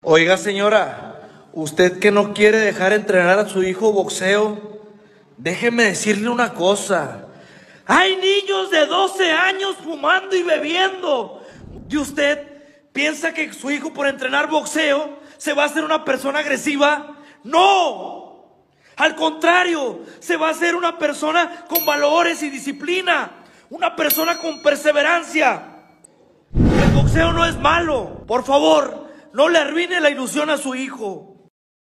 Oiga, señora, usted que no quiere dejar entrenar a su hijo boxeo, déjeme decirle una cosa. Hay niños de 12 años fumando y bebiendo. ¿Y usted piensa que su hijo por entrenar boxeo se va a hacer una persona agresiva? ¡No! Al contrario, se va a hacer una persona con valores y disciplina. Una persona con perseverancia. El boxeo no es malo. Por favor, no le arruine la ilusión a su hijo.